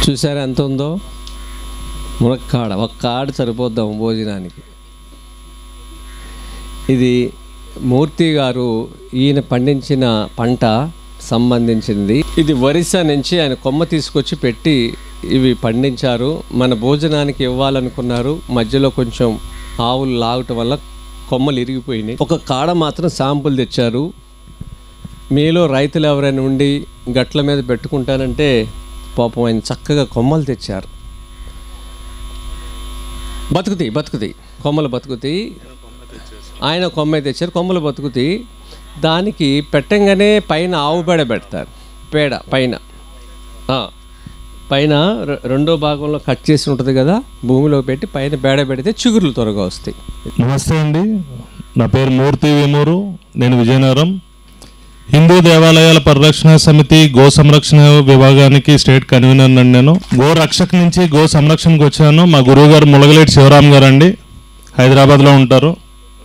చూసారా ఎంత ఉందో? మునక్కాడ ఒక కాడ సరిపోద్దాం భోజనానికి. ఇది మూర్తి గారు ఈయన పండించిన పంట సంబంధించింది. ఇది ఒరిస్సా నుంచి ఆయన కొమ్మ తీసుకొచ్చి పెట్టి ఇవి పండించారు. మన భోజనానికి ఇవ్వాలనుకున్నారు. మధ్యలో కొంచెం ఆవులు లాగటం వల్ల కొమ్మలు ఇరిగిపోయినాయి. ఒక కాడ మాత్రం శాంపుల్ తెచ్చారు. మీలో రైతులు ఎవరైనా ఉండి గట్ల మీద పెట్టుకుంటానంటే పాపం ఆయన చక్కగా కొమ్మలు తెచ్చారు. బతుకుతాయి కొమ్మలు బతుకుతాయి. ఆయన కొమ్మ తెచ్చారు, కొమ్మలు బతుకుతాయి. దానికి పెట్టంగానే పైన ఆవు పేడ పెడతారు. పేడ పైన రెండో భాగంలో కట్ చేసి ఉంటుంది కదా, భూమిలో పెట్టి పైన పేడ పెడితే చిగుర్లు త్వరగా వస్తాయి. నమస్తే అండి, నా పేరు మూర్తి వేమూరు, నేను విజయనగరం. హిందూ దేవాలయాల పరిరక్షణ సమితి గో సంరక్షణ విభాగానికి స్టేట్ కన్వీనర్ అండి. నేను గో రక్షక్ నుంచి గో సంరక్షణకు వచ్చాను. మా గురువు గారు ములగలేటి శివరామ్ గారు అండి, హైదరాబాద్లో ఉంటారు.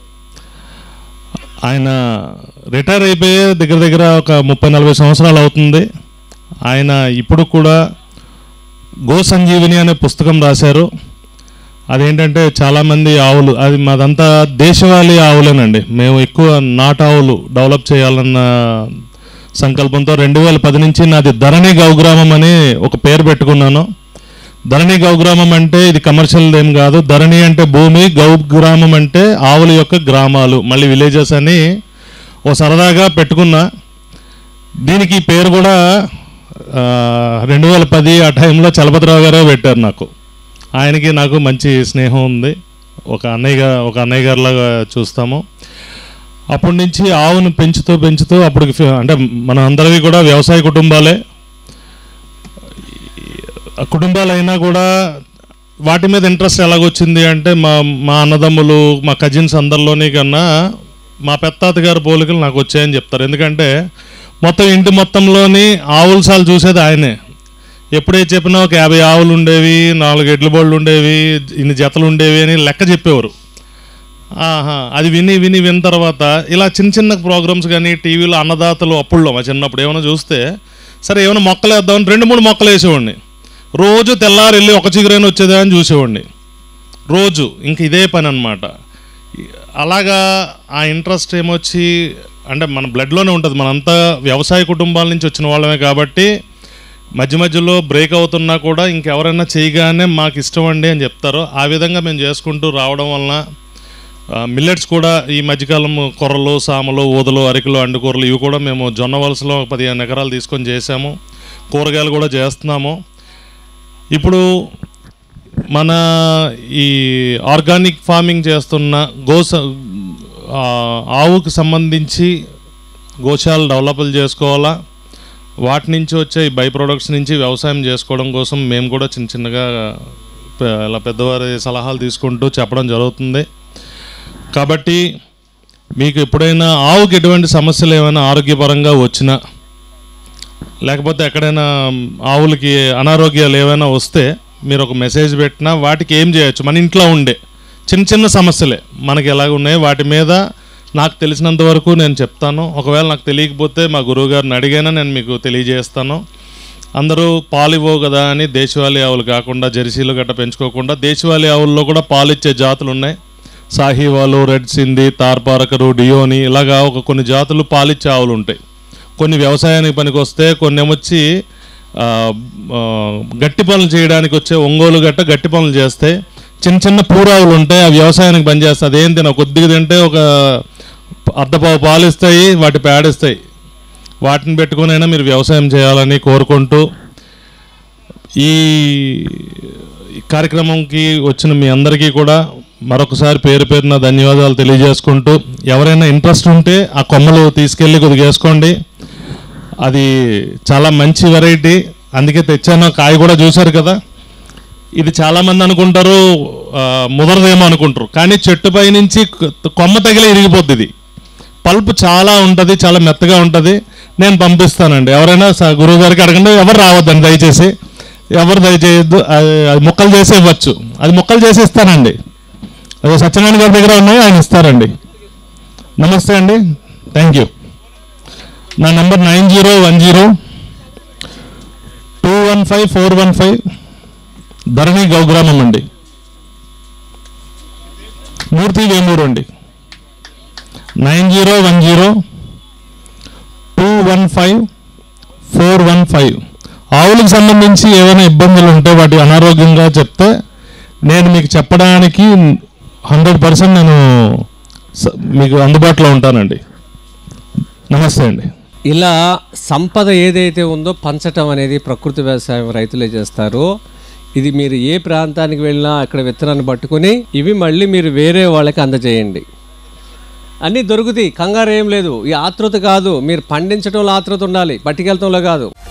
ఆయన రిటైర్ అయిపోయి దగ్గర ఒక 30-40 సంవత్సరాలు అవుతుంది. ఆయన ఇప్పుడు కూడా గో సంజీవిని అనే పుస్తకం రాశారు. అదేంటంటే చాలామంది ఆవులు, అది మాదంతా దేశవాళీ ఆవులేనండి. మేము ఎక్కువ నాటావులు డెవలప్ చేయాలన్న సంకల్పంతో 2010 నుంచి నాది ధరణి గౌగ్రామం అని ఒక పేరు పెట్టుకున్నాను. ధరణి గౌగ్రామం అంటే ఇది కమర్షియల్ ఏం కాదు. ధరణి అంటే భూమి, గౌగ్రామం అంటే ఆవుల యొక్క గ్రామాలు, మళ్ళీ విలేజెస్ అని ఓ సరదాగా పెట్టుకున్నా. దీనికి పేరు కూడా 2010 ఆ టైంలో చలపతిరావు గారే పెట్టారు నాకు. ఆయనకి నాకు మంచి స్నేహం ఉంది. ఒక అన్నయ్య గారిలాగా చూస్తాము. అప్పటి నుంచి ఆవును పెంచుతూ అప్పటికి అంటే మన అందరివి కూడా వ్యవసాయ కుటుంబాలైనా కూడా వాటి మీద ఇంట్రెస్ట్ ఎలాగొచ్చింది అంటే మా అన్నదమ్ములు, మా కజిన్స్ అందరిలోని కన్నా మా పెత్తాత గారి పోలికలు నాకు వచ్చాయని చెప్తారు. ఎందుకంటే మొత్తం ఇంటి మొత్తంలోని ఆవుల సాలు చూసేది ఆయనే. ఎప్పుడైతే చెప్పినా ఒక 50 ఆవులు ఉండేవి, 4 ఎడ్ల బళ్ళు ఉండేవి, ఇన్ని జతలు ఉండేవి అని లెక్క చెప్పేవారు. అది విన్న తర్వాత ఇలా చిన్న ప్రోగ్రామ్స్ కానీ టీవీలో అన్నదాతలు అప్పుల్లో మా చిన్నప్పుడు ఏమైనా చూస్తే సరే ఏమైనా మొక్కలు వేద్దామని 2-3 మొక్కలు వేసేవాడిని. రోజు తెల్లారి వెళ్ళి ఒక చిగురైనా వచ్చేదా అని చూసేవాడిని రోజు. ఇంక ఇదే పని అనమాట. అలాగా ఆ ఇంట్రెస్ట్ ఏమొచ్చి అంటే మన బ్లడ్లోనే ఉంటుంది. మనంతా వ్యవసాయ కుటుంబాల నుంచి వచ్చిన వాళ్ళమే కాబట్టి మధ్యలో బ్రేక్ అవుతున్నా కూడా ఇంకెవరైనా చేయగానే మాకు ఇష్టం అండి అని చెప్తారు. ఆ విధంగా మేము చేసుకుంటూ రావడం వలన మిల్లెట్స్ కూడా ఈ మధ్యకాలం కొర్రలు, సామలు, ఊదలు, అరికలు, అండుకూరలు ఇవి కూడా మేము జొన్న వలసలో 15 ఎకరాలు తీసుకొని చేసాము. కూరగాయలు కూడా చేస్తున్నాము. ఇప్పుడు మన ఈ ఆర్గానిక్ ఫార్మింగ్ చేస్తున్న ఆవుకు సంబంధించి గోశాల డెవలప్లు చేసుకోవాలా, వాటి నుంచి వచ్చే బై ప్రొడక్ట్స్ నుంచి వ్యవసాయం చేసుకోవడం కోసం మేము కూడా చిన్నగా ఇలా పెద్దవారి సలహాలు తీసుకుంటూ చెప్పడం జరుగుతుంది. కాబట్టి మీకు ఎప్పుడైనా ఆవుకి ఎటువంటి సమస్యలు ఏమైనా ఆరోగ్యపరంగా వచ్చినా, లేకపోతే ఎక్కడైనా ఆవులకి అనారోగ్యాలు ఏమైనా వస్తే మీరు ఒక మెసేజ్ పెట్టినా వాటికి ఏం చేయొచ్చు, మన ఇంట్లో ఉండే చిన్న సమస్యలే మనకి ఎలాగ ఉన్నాయి వాటి మీద నాకు తెలిసినంత వరకు నేను చెప్తాను. ఒకవేళ నాకు తెలియకపోతే మా గురువుగారిని అడిగైనా నేను మీకు తెలియజేస్తాను. అందరూ పాలు ఇవ్వవు కదా అని దేశవాళీ ఆవులు కాకుండా జెర్సీలు గట్ట పెంచుకోకుండా దేశవాళీ ఆవుల్లో కూడా పాలు ఇచ్చే జాతులు ఉన్నాయి. సాహివాలు, రెడ్ సింధి, తార్పారకరు, డియోని ఇలాగా కొన్ని జాతులు పాలిచ్చే ఆవులు ఉంటాయి. కొన్ని వ్యవసాయానికి పనికి వస్తే, కొన్ని ఏమొచ్చి గట్టి పనులు చేయడానికి వచ్చే ఒంగోలు గట్టి పనులు చేస్తే, చిన్న పూరావులు ఉంటాయి ఆ వ్యవసాయానికి పనిచేస్తాయి. అదేం తిన కొద్దిగా తింటే ఒక అర్ధపావు పాలు ఇస్తాయి, వాటి పేడిస్తాయి. వాటిని పెట్టుకునైనా మీరు వ్యవసాయం చేయాలని కోరుకుంటూ ఈ కార్యక్రమంకి వచ్చిన మీ అందరికీ కూడా మరొకసారి పేరున ధన్యవాదాలు తెలియజేసుకుంటూ, ఎవరైనా ఇంట్రెస్ట్ ఉంటే ఆ కొమ్మలు తీసుకెళ్ళి కొద్దిగా వేసుకోండి. అది చాలా మంచి వెరైటీ, అందుకే తెచ్చాను. కాయ కూడా చూశారు కదా. ఇది చాలామంది అనుకుంటారు ముదరదేమో అనుకుంటారు, కానీ చెట్టుపై నుంచి కొమ్మ తగిలి ఇరిగిపోద్ది. ఇది పల్పు చాలా ఉంటుంది, చాలా మెత్తగా ఉంటుంది. నేను పంపిస్తానండి. ఎవరైనా గురువు గారికి అడగండి. ఎవరు రావద్దండి దయచేసి, ఎవరు దయచేయద్దు. అది ముక్కలు చేసి ఇవ్వచ్చు, అది ముక్కలు చేసి ఇస్తానండి. అదే సత్యనారాయణ గారి దగ్గర ఉన్నాయి, ఆయన ఇస్తారండి. నమస్తే అండి, థ్యాంక్ యూ. నా నంబర్ 9010 215415 ధరణి గౌగ్రామం అండి. మూర్తి వేమూరు అండి. 9010215415. ఆవులకు సంబంధించి ఏమైనా ఇబ్బందులు ఉంటే వాటి అనారోగ్యంగా చెప్తే నేను మీకు చెప్పడానికి 100% నేను మీకు అందుబాటులో ఉంటానండి. నమస్తే అండి. ఇలా సంపద ఏదైతే ఉందో పంచటం అనేది ప్రకృతి వ్యవసాయం రైతులే చేస్తారు. ఇది మీరు ఏ ప్రాంతానికి వెళ్ళినా అక్కడ విత్తనాన్ని పట్టుకొని ఇవి మళ్ళీ మీరు వేరే వాళ్ళకి అందజేయండి. అన్నీ దొరుకుతాయి, కంగారు ఏం లేదు. ఈ ఆతృత కాదు, మీరు పండించడంలో ఆతృత ఉండాలి, పట్టుకెళ్తంలో కాదు.